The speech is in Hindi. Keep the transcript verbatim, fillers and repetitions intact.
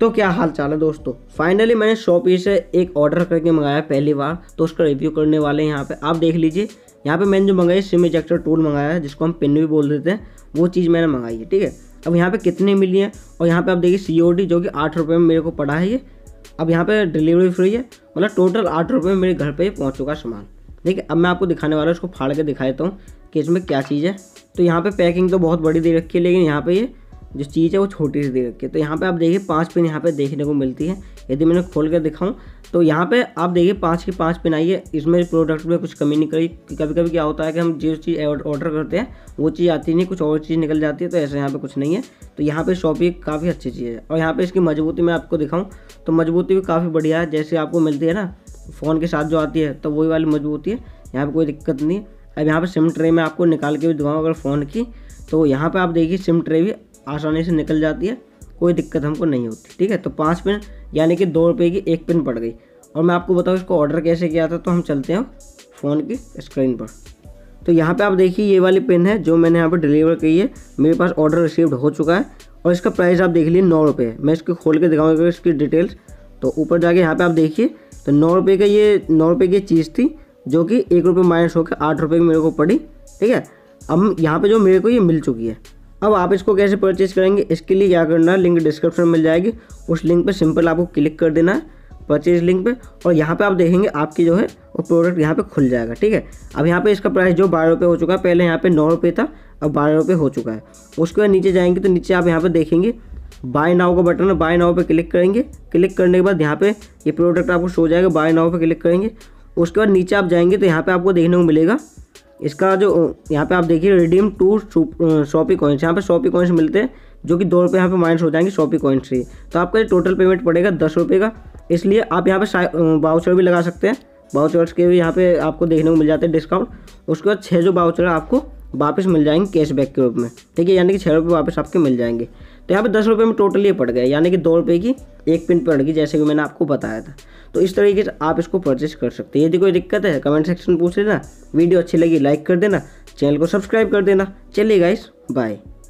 तो क्या हाल चाल है दोस्तों, फाइनली मैंने शॉपी से एक ऑर्डर करके मंगाया पहली बार, तो उसका रिव्यू करने वाले हैं। यहाँ पे आप देख लीजिए, यहाँ पे मैंने जो मंगाई सिम इजेक्टर टूल मंगाया है, जिसको हम पिन भी बोल देते हैं, वो चीज़ मैंने मंगाई है। ठीक है, अब यहाँ पे कितनी मिली है और यहाँ पे आप देखिए सी ओ डी जो कि आठ रुपये में मेरे को पड़ा है ये। अब यहाँ पे डिलीवरी फ्री है, मतलब टोटल आठ रुपये में मेरे घर पे पहुँच चुका सामान। देखिए अब मैं आपको दिखाने वाला हूँ, उसको फाड़ के दिखा देता हूँ कि इसमें क्या चीज़ है। तो यहाँ पे पैकिंग तो बहुत बड़ी दे रखी है, लेकिन यहाँ पे ये जो चीज़ है वो छोटी सी दे रखी है। तो यहाँ पे आप देखिए पांच पिन यहाँ पे देखने को मिलती है। यदि मैंने खोल कर दिखाऊं तो यहाँ पे आप देखिए पांच की पांच पिन आई है। इसमें प्रोडक्ट में कुछ कमी नहीं करी। कभी कभी क्या होता है कि हम जो चीज़ ऑर्डर करते हैं वो चीज़ आती नहीं, कुछ और चीज़ निकल जाती है, तो ऐसे यहाँ पे कुछ नहीं है। तो यहाँ पे शॉपी काफ़ी अच्छी चीज़ है। और यहाँ पे इसकी मजबूती मैं आपको दिखाऊँ तो मजबूती भी काफ़ी बढ़िया है, जैसे आपको मिलती है ना फ़ोन के साथ जो आती है, तो वही वाली मजबूती है। यहाँ पर कोई दिक्कत नहीं। अब यहाँ पर सिम ट्रे में आपको निकाल के भी दिखाऊँ अगर फ़ोन की, तो यहाँ पर आप देखिए सिम ट्रे भी आसानी से निकल जाती है, कोई दिक्कत हमको नहीं होती। ठीक है, तो पाँच पिन यानी कि दो रुपये की एक पिन पड़ गई। और मैं आपको बताऊँ इसको ऑर्डर कैसे किया था, तो हम चलते हैं फ़ोन की स्क्रीन पर। तो यहाँ पे आप देखिए ये वाली पिन है जो मैंने यहाँ पर डिलीवर की है, मेरे पास ऑर्डर रिसीव्ड हो चुका है। और इसका प्राइस आप देख लीजिए नौ रुपये। मैं इसको खोल के दिखाऊँगा इसकी डिटेल्स। तो ऊपर जाके यहाँ पर आप देखिए तो नौ रुपये का ये नौ रुपये की चीज़ थी, जो कि एक रुपये माइनस होकर आठ रुपये की मेरे को पड़ी। ठीक है, अब यहाँ पर जो मेरे को ये मिल चुकी है। अब आप इसको कैसे परचेज़ करेंगे, इसके लिए क्या करना है, लिंक डिस्क्रिप्शन में मिल जाएगी। उस लिंक पे सिंपल आपको क्लिक कर देना है परचेज लिंक पे, और यहाँ पे आप देखेंगे आपकी जो है वो प्रोडक्ट यहाँ पे खुल जाएगा। ठीक है, अब यहाँ पे इसका प्राइस जो बारह रुपये हो चुका है, पहले यहाँ पे नौ रुपये था, अब बारह रुपये हो चुका है। उसके बाद नीचे जाएंगे तो नीचे आप यहाँ पर देखेंगे बाय नाउ का बटन है, बाय नाउ पर क्लिक करेंगे। क्लिक करने के बाद यहाँ पर ये प्रोडक्ट आपको शो हो जाएगा, बाय नाउ पर क्लिक करेंगे। उसके बाद नीचे आप जाएंगे तो यहाँ पर आपको देखने को मिलेगा इसका जो यहाँ पे आप देखिए रिडीम टू शॉपी कॉइन्स, यहाँ पे शॉपी कॉइन्स मिलते हैं, जो कि दो रुपये यहाँ पे माइनस हो जाएंगे शॉपी कॉइन्स से। तो आपका ये टोटल पेमेंट पड़ेगा दस रुपये का। इसलिए आप यहाँ पे बाउचर भी लगा सकते हैं, बाउचर्स के भी यहाँ पे आपको देखने को मिल जाते हैं डिस्काउंट। उसके बाद छः जो बाउचर आपको वापस मिल जाएंगे कैशबैक के रूप में। ठीक है, यानी कि छः रुपये वापस आपके मिल जाएंगे। तो यहाँ पे दस रुपये में टोटल ये पड़ गए, यानी कि दो रुपये की एक पिन पड़ गई, जैसे कि मैंने आपको बताया था। तो इस तरीके से आप इसको परचेज कर सकते हैं। यदि कोई दिक्कत है कमेंट सेक्शन में पूछ लेना। वीडियो अच्छी लगी लाइक कर देना, चैनल को सब्सक्राइब कर देना। चलिए गाइस, बाय।